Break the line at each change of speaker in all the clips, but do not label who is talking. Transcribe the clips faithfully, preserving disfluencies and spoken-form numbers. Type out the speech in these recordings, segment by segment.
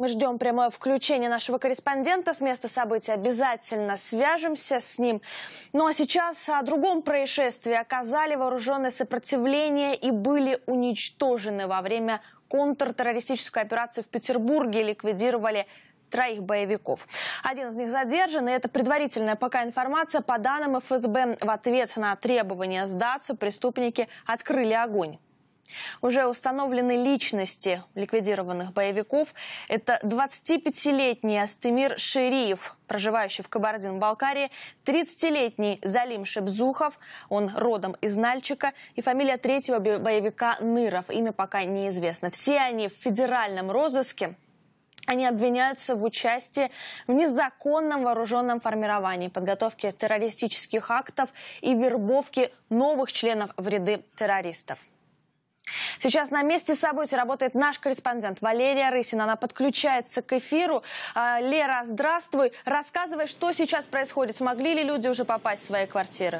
Мы ждем прямое включение нашего корреспондента с места событий. Обязательно свяжемся с ним. Ну а сейчас о другом происшествии. Оказали вооруженное сопротивление и были уничтожены во время контртеррористической операции в Петербурге. Ликвидировали троих боевиков. Один из них задержан, и это предварительная пока информация. По данным эф эс бэ, в ответ на требование сдаться преступники открыли огонь. Уже установлены личности ликвидированных боевиков. Это двадцатипятилетний Астемир Шириев, проживающий в Кабардино-Балкарии, тридцатилетний Залим Шебзухов, он родом из Нальчика, и фамилия третьего боевика Ныров. Имя пока неизвестно. Все они в федеральном розыске. Они обвиняются в участии в незаконном вооруженном формировании, подготовке террористических актов и вербовке новых членов в ряды террористов. Сейчас на месте событий работает наш корреспондент Валерия Рысина. Она подключается к эфиру. Лера, здравствуй. Рассказывай, что сейчас происходит. Смогли ли люди уже попасть в свои квартиры?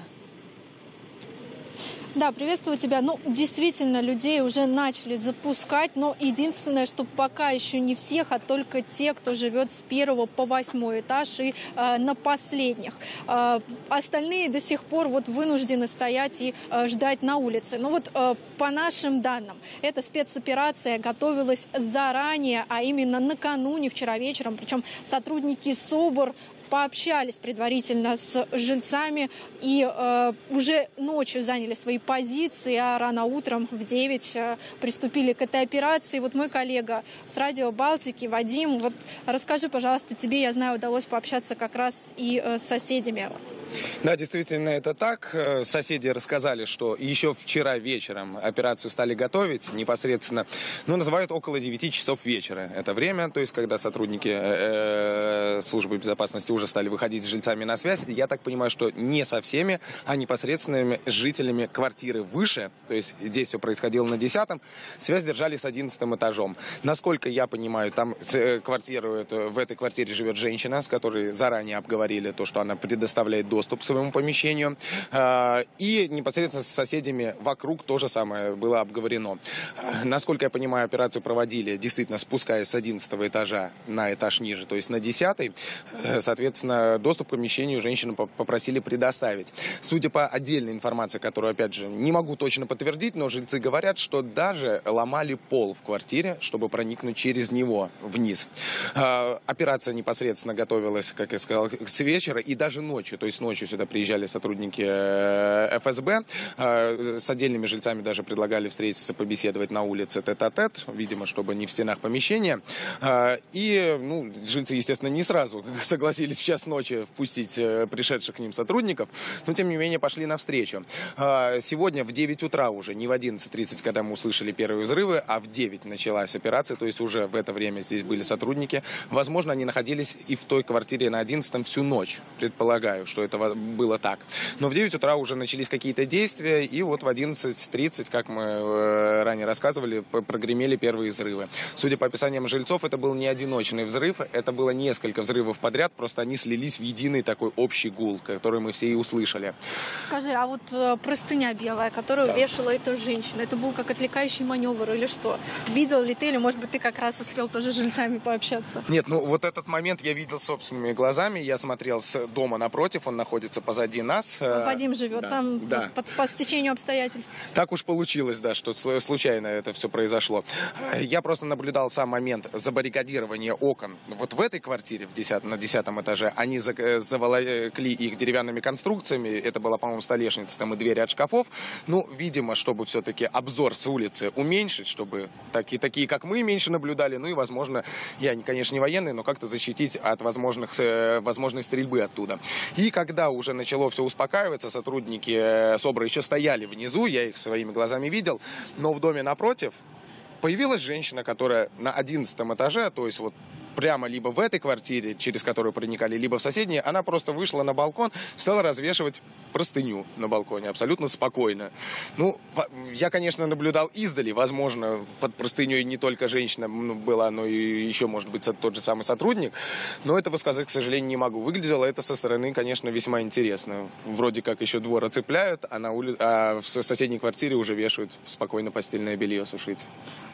Да, приветствую тебя. Ну, действительно, людей уже начали запускать, но единственное, что пока еще не всех, а только те, кто живет с первого по восьмой этаж и э, на последних. Э, остальные до сих пор вот вынуждены стоять и э, ждать на улице. Но вот э, по нашим данным, эта спецоперация готовилась заранее, а именно накануне, вчера вечером, причем сотрудники СОБР пообщались предварительно с жильцами и э, уже ночью заняли свои позиции, а рано утром в девять э, приступили к этой операции. Вот мой коллега с Радио Балтики, Вадим, вот расскажи, пожалуйста, тебе, я знаю, удалось пообщаться как раз и э, с соседями.
Да, действительно, это так. Соседи рассказали, что еще вчера вечером операцию стали готовить непосредственно, ну, называют около девяти часов вечера. Это время, то есть, когда сотрудники э, службы безопасности уже стали выходить с жильцами на связь. Я так понимаю, что не со всеми, а непосредственными жителями квартиры выше, то есть здесь все происходило на десятом, связь держали с одиннадцатым этажом. Насколько я понимаю, там квартиру, в этой квартире живет женщина, с которой заранее обговорили то, что она предоставляет доступ доступ к своему помещению. И непосредственно с соседями вокруг то же самое было обговорено. Насколько я понимаю, операцию проводили действительно спускаясь с одиннадцатого этажа на этаж ниже, то есть на десятый. Соответственно, доступ к помещению женщину попросили предоставить. Судя по отдельной информации, которую, опять же, не могу точно подтвердить, но жильцы говорят, что даже ломали пол в квартире, чтобы проникнуть через него вниз. Операция непосредственно готовилась, как я сказал, с вечера и даже ночью, то есть ночью сюда приезжали сотрудники эф эс бэ. С отдельными жильцами даже предлагали встретиться, побеседовать на улице тет-а-тет, видимо, чтобы не в стенах помещения. И ну, жильцы, естественно, не сразу согласились в час ночи впустить пришедших к ним сотрудников, но, тем не менее, пошли навстречу. Сегодня в девять утра уже, не в одиннадцать тридцать, когда мы услышали первые взрывы, а в девять началась операция, то есть уже в это время здесь были сотрудники. Возможно, они находились и в той квартире на одиннадцатом всю ночь, предполагаю, что это было так. Но в девять утра уже начались какие-то действия, и вот в одиннадцать тридцать, как мы ранее рассказывали, прогремели первые взрывы. Судя по описаниям жильцов, это был не одиночный взрыв, это было несколько взрывов подряд, просто они слились в единый такой общий гул, который мы все и услышали.
Скажи, а вот простыня белая, которую да. вешала эта женщина, это был как отвлекающий маневр или что? Видел ли ты, или, может быть, ты как раз успел тоже с жильцами пообщаться?
Нет, ну вот этот момент я видел собственными глазами, я смотрел с дома напротив, он находится позади нас.
Вадим живет да, там
да.
По, по стечению обстоятельств.
Так уж получилось, да, что случайно это все произошло. Я просто наблюдал сам момент забаррикадирования окон. Вот в этой квартире в десятом, на десятом этаже они заволокли их деревянными конструкциями. Это была, по-моему, столешница там и двери от шкафов. Ну, видимо, чтобы все-таки обзор с улицы уменьшить, чтобы такие, такие как мы, меньше наблюдали. Ну и, возможно, я, конечно, не военный, но как-то защитить от возможных, возможной стрельбы оттуда. И когда уже начало все успокаиваться, сотрудники СОБРа еще стояли внизу, я их своими глазами видел, но в доме напротив появилась женщина, которая на одиннадцатом этаже, то есть вот прямо либо в этой квартире, через которую проникали, либо в соседней, она просто вышла на балкон, стала развешивать простыню на балконе, абсолютно спокойно. Ну, я, конечно, наблюдал издали, возможно, под простыней не только женщина была, но и еще, может быть, тот же самый сотрудник, но этого сказать, к сожалению, не могу. Выглядело это со стороны, конечно, весьма интересно. Вроде как еще двор оцепляют, а, на ули... а в соседней квартире уже вешают спокойно постельное белье сушить.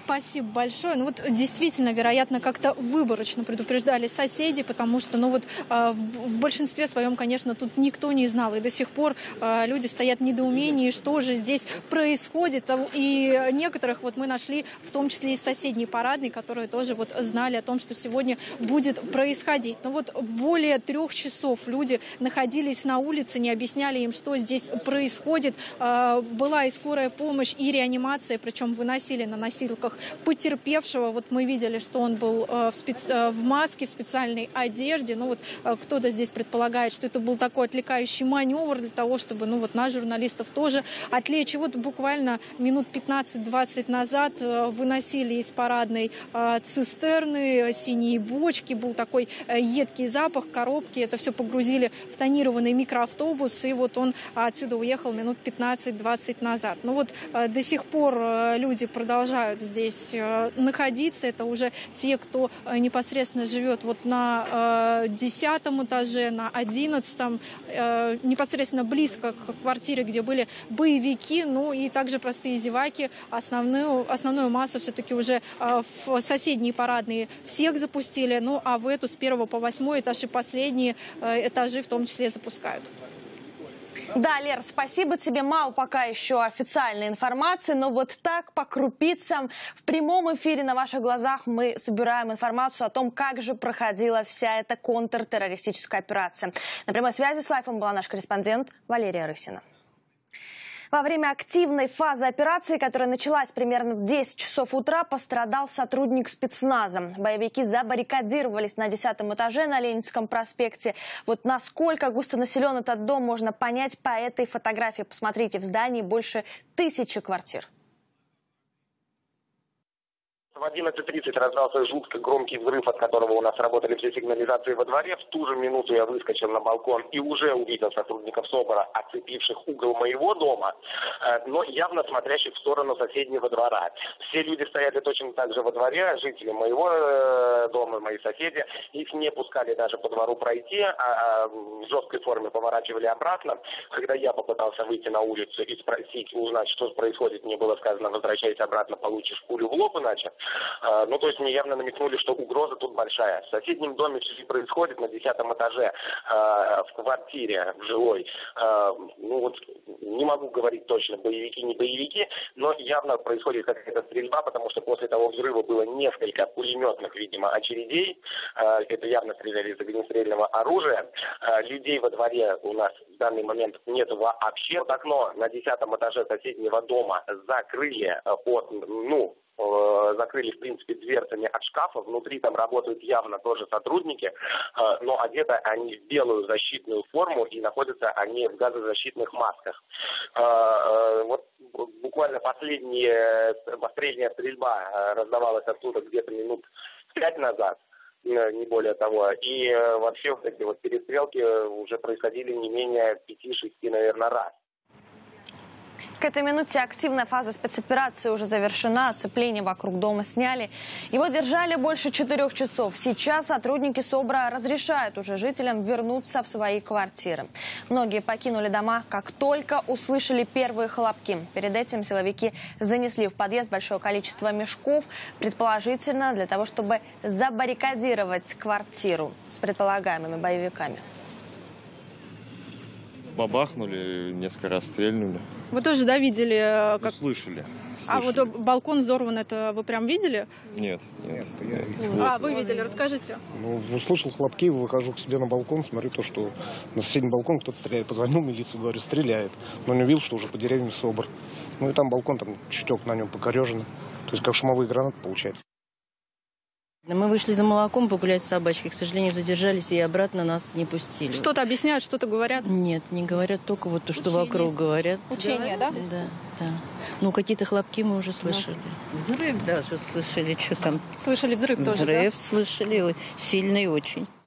Спасибо большое. Ну вот действительно, вероятно, как-то выборочно предупреждали соседи, потому что, ну вот э, в, в большинстве своем, конечно, тут никто не знал. И до сих пор э, люди стоят в недоумении, что же здесь происходит. И некоторых вот мы нашли, в том числе из соседней парадной, которые тоже вот знали о том, что сегодня будет происходить. Но вот более трех часов люди находились на улице, не объясняли им, что здесь происходит. Э, была и скорая помощь, и реанимация, причем выносили на носилках потерпевшего. Вот мы видели, что он был э, в, спец... э, в маске, в специальной одежде. Ну вот э, кто-то здесь предполагает, что это был такой отвлекающий маневр для того, чтобы, ну вот, нас, журналистов, тоже отвлечь. И вот буквально минут пятнадцать-двадцать назад э, выносили из парадной э, цистерны, синие бочки, был такой э, едкий запах, коробки. Это все погрузили в тонированный микроавтобус, и вот он отсюда уехал минут пятнадцать-двадцать назад. Ну вот э, до сих пор э, люди продолжают здесь э, находиться. Это уже те, кто э, непосредственно живет вот на э, десятом этаже, на одиннадцатом, э, непосредственно близко к квартире, где были боевики, ну и также простые зеваки. Основную, основную массу все-таки уже э, в соседние парадные всех запустили, ну а в эту с первого по восьмой этаж и последние э, этажи в том числе запускают.
Да, Лер, спасибо тебе. Мало пока еще официальной информации, но вот так по крупицам в прямом эфире на ваших глазах мы собираем информацию о том, как же проходила вся эта контртеррористическая операция. На прямой связи с Лайфом была наш корреспондент Валерия Рысина. Во время активной фазы операции, которая началась примерно в десять часов утра, пострадал сотрудник спецназа. Боевики забаррикадировались на десятом этаже на Ленинском проспекте. Вот насколько густонаселен этот дом, можно понять по этой фотографии. Посмотрите, в здании больше тысячи квартир.
В одиннадцать тридцать раздался жутко громкий взрыв, от которого у нас работали все сигнализации во дворе. В ту же минуту я выскочил на балкон и уже увидел сотрудников СОБРа, оцепивших угол моего дома, но явно смотрящих в сторону соседнего двора. Все люди стояли точно так же во дворе, жители моего дома, мои соседи. Их не пускали даже по двору пройти, а в жесткой форме поворачивали обратно. Когда я попытался выйти на улицу и спросить, узнать, что происходит, мне было сказано: возвращайся обратно, получишь пулю в лоб иначе. Ну, то есть мне явно намекнули, что угроза тут большая. В соседнем доме что происходит на десятом этаже, в квартире, в жилой. Ну, вот не могу говорить точно, боевики, не боевики, но явно происходит какая-то стрельба, потому что после того взрыва было несколько пулеметных, видимо, очередей. Это явно стреляли из огнестрельного оружия. Людей во дворе у нас в данный момент нет вообще. Окно на десятом этаже соседнего дома закрыли от, ну, закрыли, в принципе, дверцами от шкафа. Внутри там работают явно тоже сотрудники, но одеты они в белую защитную форму и находятся они в газозащитных масках. Вот буквально последняя, последняя стрельба раздавалась оттуда где-то минут пять назад, не более того. И вообще вот эти вот перестрелки уже происходили не менее пяти-шести, наверное, раз.
К этой минуте активная фаза спецоперации уже завершена, оцепление вокруг дома сняли. Его держали больше четырех часов. Сейчас сотрудники СОБРа разрешают уже жителям вернуться в свои квартиры. Многие покинули дома, как только услышали первые хлопки. Перед этим силовики занесли в подъезд большое количество мешков, предположительно для того, чтобы забаррикадировать квартиру с предполагаемыми боевиками.
Бабахнули, несколько раз стрельнули.
Вы тоже, да, видели? Как...
Ну, слышали, слышали.
А вот балкон взорван, это вы прям видели?
Нет, нет. нет.
Вот. А, вы видели, расскажите.
Ну, услышал хлопки, выхожу к себе на балкон, смотрю то, что на соседний балкон кто-то стреляет. Позвонил в милицию, говорю, стреляет. Но не увидел, что уже по деревне СОБР. Ну и там балкон, там чуток на нем покорежено. То есть как шумовые гранаты получается.
Мы вышли за молоком погулять с собачкой. К сожалению, задержались и обратно нас не пустили.
Что-то объясняют, что-то говорят?
Нет, не говорят, только вот то, что
Учение.
вокруг говорят.
Учения, да?
Да, да. Ну, какие-то хлопки мы уже слышали.
Взрыв даже слышали, что там.
Слышали взрыв,
взрыв
тоже, да?
Взрыв слышали, сильный очень.